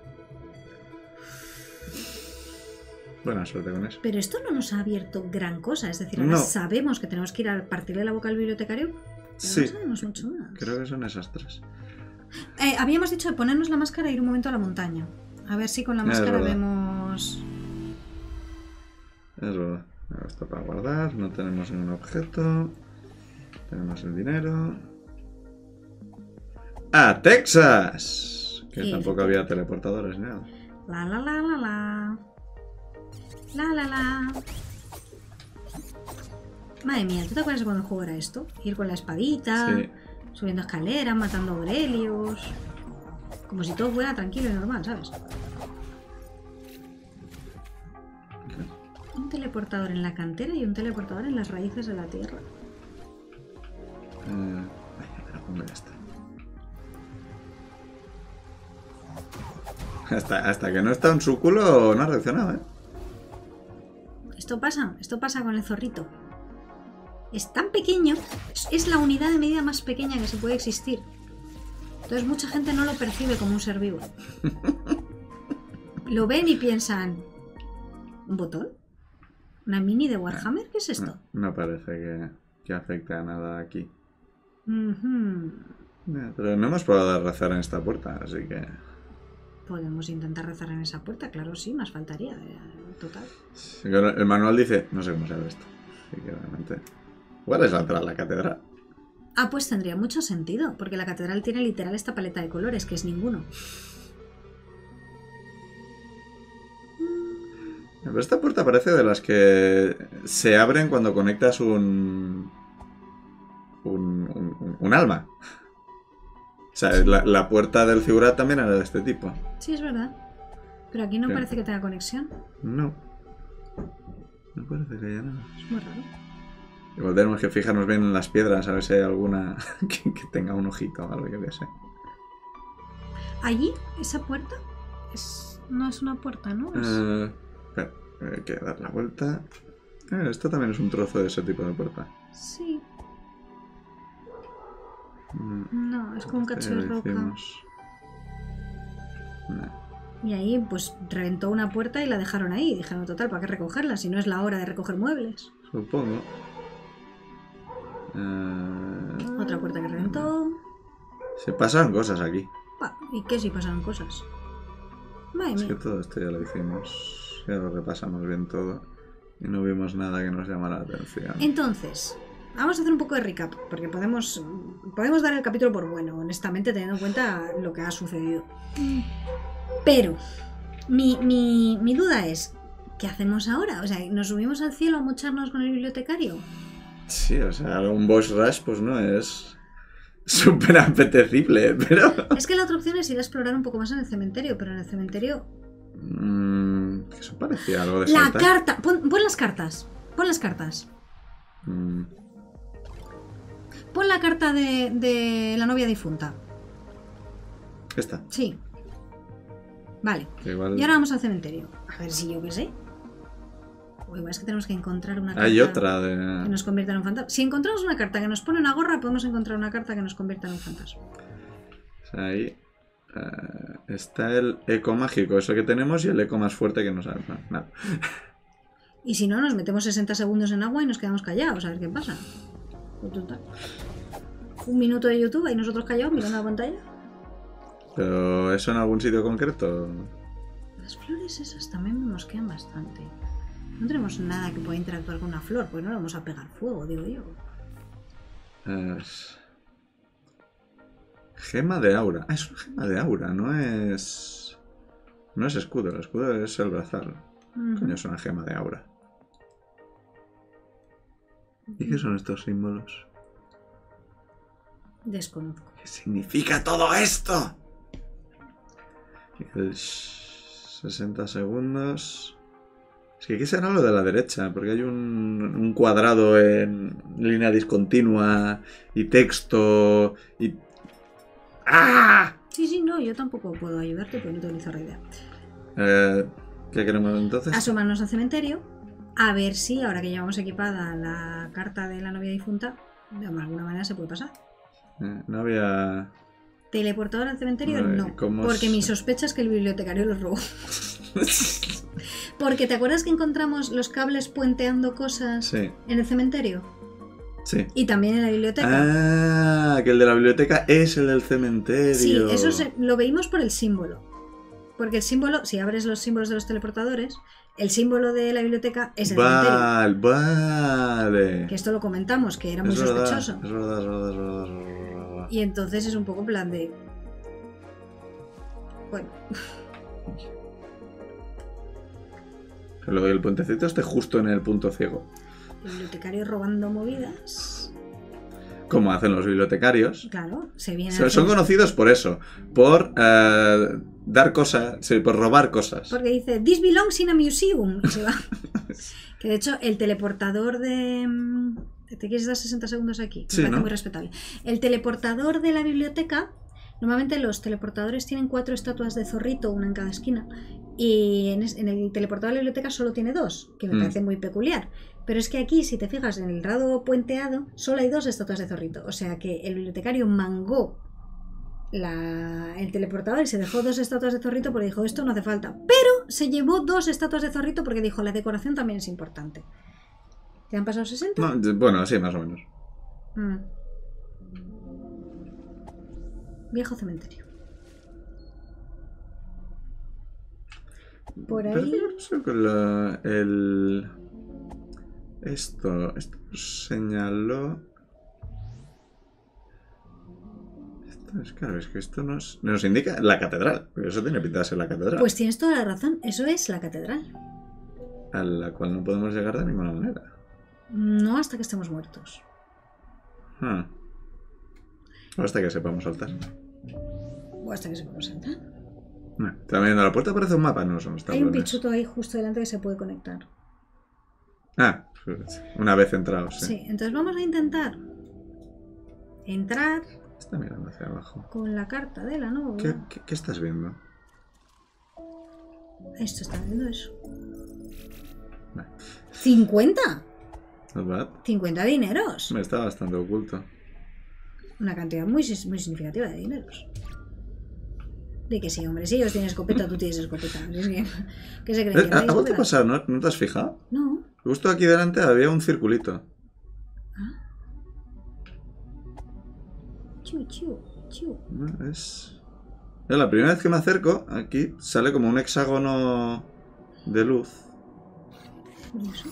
Buena suerte con eso. Pero esto no nos ha abierto gran cosa. Es decir, ahora No. sabemos que tenemos que ir a partirle la boca al bibliotecario. Pero Sí. no sabemos mucho más. Creo que son esas tres. Eh, habíamos dicho de ponernos la máscara e ir un momento a la montaña. A ver si con la Es máscara verdad. vemos... Es verdad. Esto para guardar. No tenemos ningún objeto. Tenemos el dinero. ¡Ah, Texas! Que Sí, tampoco había teleportadores ni nada. La la la la la. La la la. Madre mía, ¿tú te acuerdas de cuando el juego era esto? Ir con la espadita, Sí. subiendo escaleras, matando Aurelios. Como si todo fuera tranquilo y normal, ¿sabes? Un teleportador en la cantera y un teleportador en las raíces de la tierra. Eh, vaya, pero ¿dónde está? Hasta, hasta que no está en su culo no ha reaccionado, ¿eh? Esto pasa, esto pasa con el zorrito. Es tan pequeño, es- es la unidad de medida más pequeña que se puede existir. Entonces mucha gente no lo percibe como un ser vivo. Lo ven y piensan, ¿un botón? ¿Una mini de Warhammer? ¿Qué es esto? No, no parece que, que afecte a nada aquí. Ujú. Eh, Pero no hemos probado rezar en esta puerta, así que... Podemos intentar rezar en esa puerta, claro, sí, más faltaría. eh, Total. sí que el manual dice, no sé cómo se abre esto. Así que realmente... ¿Cuál es la entrada a la catedral? Ah, pues tendría mucho sentido, porque la catedral tiene literal esta paleta de colores, que es ninguno. Pero esta puerta parece de las que se abren cuando conectas un... Un, un, un- un alma. O sea, la, la puerta del figurat también era de este tipo. Sí, es verdad. Pero aquí no ¿Qué? parece que tenga conexión. No. No parece que haya nada. Es muy raro. Igual tenemos que fijarnos bien en las piedras, a ver si hay alguna que, que tenga un ojito o algo, yo qué sé. Allí, esa puerta, es... no es una puerta, ¿no? Es... Eh, espera, hay que dar la vuelta. Eh, esto también es un trozo de ese tipo de puerta. Sí, Mm, no, es como un cacho de este lo roca. hicimos. No. Y ahí, pues, reventó una puerta y la dejaron ahí. Dijeron, total, ¿para qué recogerla? Si no es la hora de recoger muebles. Supongo. Eh, Otra puerta que reventó. se pasan cosas aquí. Pa, ¿y qué si pasaron cosas? Madre Es que mía. todo esto ya lo hicimos. Ya lo repasamos bien todo. Y no vimos nada que nos llamara la atención. Entonces, vamos a hacer un poco de recap, porque podemos, podemos dar el capítulo por bueno, honestamente, teniendo en cuenta lo que ha sucedido. Pero, mi, mi, mi duda es, ¿qué hacemos ahora? O sea, ¿nos subimos al cielo a mocharnos con el bibliotecario? Sí, o sea, un boss rush pues no es súper apetecible, pero... Es que la otra opción es ir a explorar un poco más en el cementerio, pero en el cementerio... Mm, eso parecía algo de ¡La Santa. carta! Pon, pon las cartas. Pon las cartas. Mm, Pon la carta de, de la novia difunta. esta. Sí. Vale. Que igual... Y ahora vamos al cementerio. A ver si yo qué sé. O igual es que tenemos que encontrar una carta Hay otra que de... nos convierta en un fantasma. Si encontramos una carta que nos pone una gorra, podemos encontrar una carta que nos convierta en un fantasma. O sea, ahí eh, está el eco mágico, eso que tenemos, y el eco más fuerte que nos ha... No, nada. Y si no, nos metemos sesenta segundos en agua y nos quedamos callados, a ver qué pasa. Pues total. Un minuto de YouTube y nosotros callados mirando la pantalla. Pero eso en algún sitio concreto... Las flores esas también me mosquean bastante. No tenemos nada que pueda interactuar con una flor, pues no le vamos a pegar fuego, digo yo. Es... Gema de aura. Ah, es una gema de aura, no es... No es escudo, el escudo es el brazal. Ujú. Coño, es una gema de aura. ¿Y qué son estos símbolos? Desconozco. ¿Qué significa todo esto? El sh- sesenta segundos... Es que aquí será lo de la derecha, porque hay un, un cuadrado en línea discontinua y texto y... ¡Ah! Sí, sí, no, yo tampoco puedo ayudarte porque no tengo ni zorra idea. Eh, ¿Qué queremos entonces? Asomarnos al cementerio, a ver si ahora que llevamos equipada la carta de la novia difunta, de alguna manera se puede pasar. Eh, no había... ¿Teleportador al cementerio? No, No, ¿cómo porque es? mi sospecha es que el bibliotecario los robó. Porque ¿te acuerdas que encontramos los cables puenteando cosas Sí, en el cementerio? sí. Y también en la biblioteca. Ah, que el de la biblioteca es el del cementerio. Sí, eso se- lo veímos por el símbolo. Porque el símbolo, si abres los símbolos de los teleportadores, el símbolo de la biblioteca es el cementerio. Vale, vale. Que esto lo comentamos, que era muy Es verdad, sospechoso. es verdad, es verdad, es verdad, es verdad, es verdad. Y entonces es un poco plan de... Bueno, Que lo del puentecito esté justo en el punto ciego. el bibliotecario robando movidas. Como hacen los bibliotecarios. Claro, se viene... Son, al son cem- conocidos por eso. Por eh, dar cosas, sí, por robar cosas. Porque dice, this belongs in a museum. Y se va. Que de hecho, el teleportador de... mm, ¿Te quieres dar sesenta segundos aquí? Me Sí, parece ¿no? muy respetable. El teleportador de la biblioteca... Normalmente los teleportadores tienen cuatro estatuas de zorrito, una en cada esquina. Y en, es- en el teleportador de la biblioteca solo tiene dos, que me Mm. parece muy peculiar. Pero es que aquí, si te fijas en el rado puenteado, solo hay dos estatuas de zorrito. O sea que el bibliotecario mangó la- el teleportador y se dejó dos estatuas de zorrito porque dijo, esto no hace falta. Pero se llevó dos estatuas de zorrito porque dijo, la decoración también es importante. ¿Te han pasado sesenta? No, bueno, sí, más o menos. Mm. Viejo cementerio. Por Pero ahí... yo no sé con la- el... Esto, esto señaló... Esto es claro, es que esto nos, nos indica la catedral. Porque eso tiene pinta de ser la catedral. Pues tienes toda la razón, eso es la catedral. A la cual no podemos llegar de ninguna manera. No hasta que estemos muertos. Ah. O hasta que sepamos saltar. O hasta que se pueda saltar. No, está viendo la puerta, aparece un mapa, no son Hay un tablones. pichuto ahí justo delante que se puede conectar. Ah, una vez entrados, sí. Sí, entonces vamos a intentar entrar Está mirando hacia abajo. con la carta de la novia. ¿Qué, qué, qué estás viendo? Esto está viendo eso. Vale. ¡cincuenta! Not bad. cincuenta dineros. Me está bastante oculto. Una cantidad muy, muy significativa de dineros. De que sí, hombre, si ellos tienen escopeta, tú tienes escopeta. Es que, ¿qué se creen? Eh, ¿Que no ¿Ha hay ha vuelto a escopeta? pasar? ¿No, ¿No te has fijado? No. Justo aquí delante había un circulito. Ah. Chiu, chiu, chiu. No, es... Yo la primera vez que me acerco, aquí sale como un hexágono de luz. Curioso.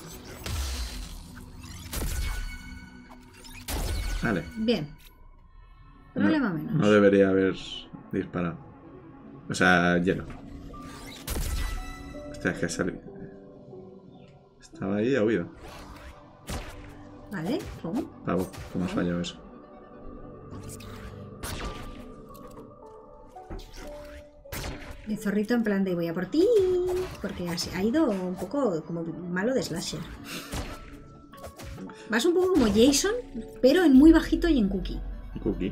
Vale. Bien. Problema no, menos. No debería haber disparado. O sea, hielo. Hostia, es que salió. Estaba ahí y ha huido. Vale, ¿cómo? Pavo, ¿cómo has fallado eso? El zorrito en plan de voy a por ti. Porque ha ido un poco como malo de slasher. Vas un poco como Jason, pero en muy bajito y en cookie. Cookie.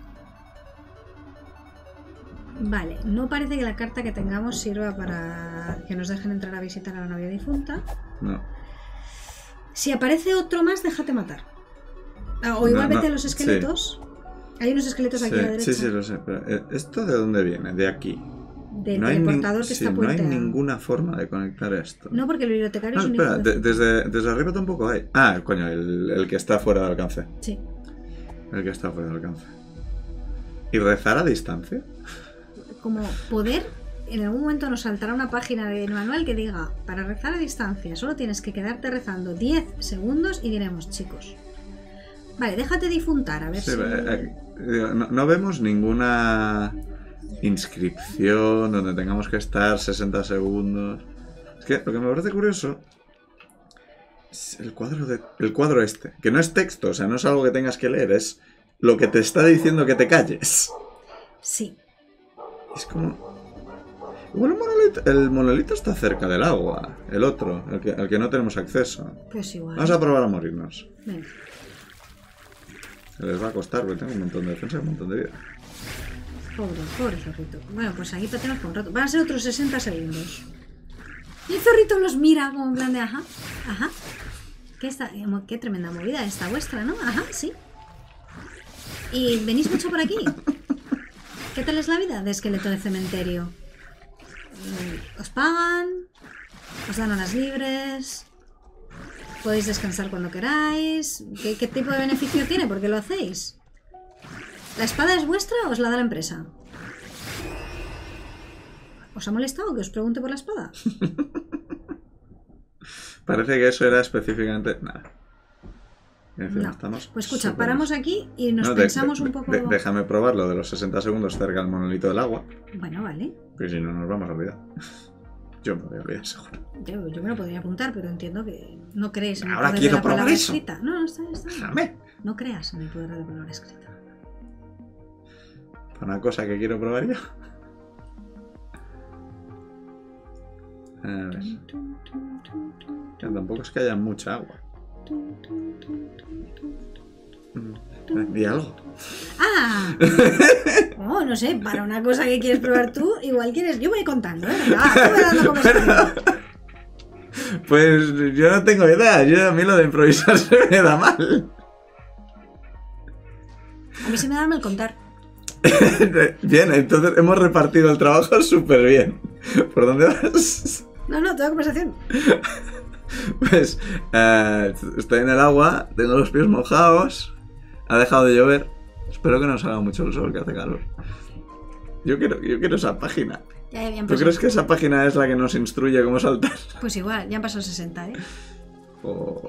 Vale, no parece que la carta que tengamos sirva para que nos dejen entrar a visitar a la novia difunta. No. Si aparece otro más, déjate matar. Ah, o igual No, vete no, a los esqueletos. Sí. Hay unos esqueletos aquí sí, a la derecha. Sí, sí, lo sé. Pero ¿esto de dónde viene? De aquí. Del no hay teleportador que sí, está puenteado. No hay ninguna forma de conectar esto. No, porque el bibliotecario no, es un espera, hijo de... de, desde, desde arriba tampoco hay. Ah, coño, el, el que está fuera de alcance. Sí. El que está fuera de alcance. ¿Y rezar a distancia? Como poder, en algún momento nos saltará una página del manual que diga, para rezar a distancia, solo tienes que quedarte rezando diez segundos y diremos, chicos. Vale, déjate difuntar, a ver sí, si... Eh, eh, no, no vemos ninguna inscripción donde tengamos que estar sesenta segundos. Es que lo que me parece curioso es el cuadro, de, el cuadro este, que no es texto, o sea, no es algo que tengas que leer, es lo que te está diciendo que te calles. Sí. Es como... Igual el monolito, el monolito está cerca del agua, el otro, el que, al que no tenemos acceso. Pues igual. Vamos a probar a morirnos. Venga. Se les va a costar, porque tengo un montón de defensa y un montón de vida. Pobre, pobre zorrito. Bueno, pues aquí tenemos por un rato. Van a ser otros sesenta segundos. Y el zorrito los mira como en plan de ajá, ajá. ¿Qué, está, qué tremenda movida esta vuestra, ¿no? Ajá, sí. ¿Y venís mucho por aquí? ¿Qué tal es la vida de esqueleto de cementerio? ¿Os pagan? ¿Os dan horas libres? ¿Podéis descansar cuando queráis? ¿Qué, qué tipo de beneficio tiene? ¿Por qué lo hacéis? ¿La espada es vuestra o os la da la empresa? ¿Os ha molestado que os pregunte por la espada? Parece que eso era específicamente... Nada. No. Pues escucha, paramos aquí y nos no, de, pensamos de, un poco... De, déjame probar lo de los sesenta segundos cerca del monolito del agua. Bueno, vale. Porque si no nos vamos a olvidar. Yo me voy a olvidar, seguro. Yo, yo me lo podría apuntar, pero entiendo que no crees en el Ahora poder quiero de la probar palabra eso. escrita. No, no, está, está. Déjame. No creas en el poder de la palabra escrita. Para una cosa que quiero probar yo. A ver. Ya, tampoco es que haya mucha agua. Di algo. ¡Ah! Oh, no sé, para una cosa que quieres probar tú, igual quieres... Yo voy contando, ¿eh? Venga, va, tú me dando conversación. Pues yo no tengo idea. Yo, a mí lo de improvisar se me da mal. A mí se me da mal contar. Bien, entonces hemos repartido el trabajo súper bien. ¿Por dónde vas? No, no, toda conversación. Pues eh, estoy en el agua, tengo los pies mojados, ha dejado de llover. Espero que no salga mucho el sol, que hace calor. Yo quiero, yo quiero esa página. Ya, ya ¿Tú crees que esa página es la que nos instruye cómo saltar? Pues igual, ya han pasado sesenta, ¿eh? O...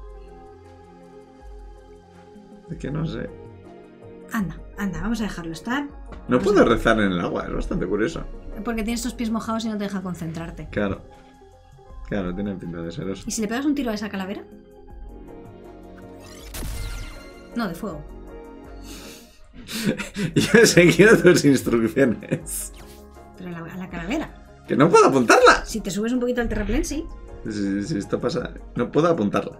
Es que no sé. Anda, anda, vamos a dejarlo estar. No Vamos puedo a... rezar en el agua, es bastante curioso. Porque tienes tus pies mojados y no te deja concentrarte. Claro. Claro, tiene pinta de ser eso. ¿Y si le pegas un tiro a esa calavera? No, de fuego. Yo he seguido tus instrucciones. Pero a la, a la calavera. ¡Que no puedo apuntarla! Si te subes un poquito al terraplén, sí. Si, si esto pasa... No puedo apuntarla.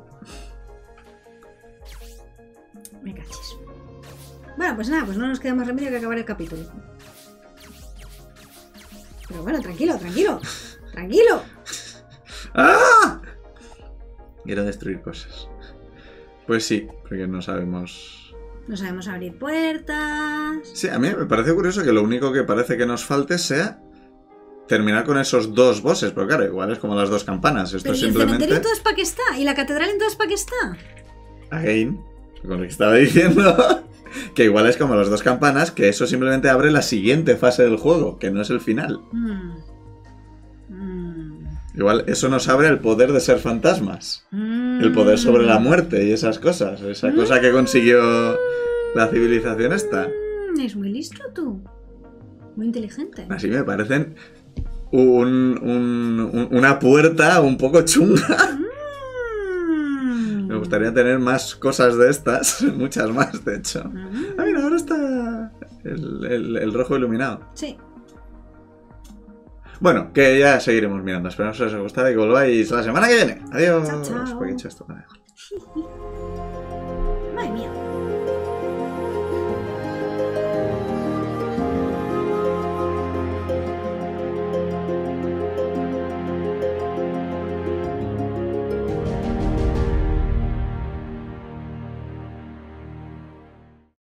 Me caches. Bueno, pues nada, pues no nos queda más remedio que acabar el capítulo. Pero bueno, tranquilo, tranquilo. ¡Tranquilo! ¡Ah! Quiero destruir cosas. Pues sí, porque no sabemos... No sabemos abrir puertas. Sí, a mí me parece curioso que lo único que parece que nos falte sea terminar con esos dos bosses. Pero claro, igual es como las dos campanas. Esto Pero es ¿y el simplemente... cementerio entonces para qué está? ¿Y la catedral entonces para qué está? Again, con lo que estaba diciendo... Que igual es como las dos campanas, que eso simplemente abre la siguiente fase del juego, que no es el final. Mm. Mm. Igual eso nos abre el poder de ser fantasmas. Mm. El poder sobre la muerte y esas cosas. Esa cosa que consiguió la civilización esta. Mm, es muy listo tú. Muy inteligente. Así me parecen un, un, un, una puerta un poco chunga. Mm. Me gustaría tener más cosas de estas. Muchas más, de hecho. Mm. Ah, mira, ahora está el, el, el rojo iluminado. Sí. Bueno, que ya seguiremos mirando. Esperamos que os haya gustado y que volváis la semana que viene. Adiós. Chao, chao. ¿Por qué he hecho esto? Vale.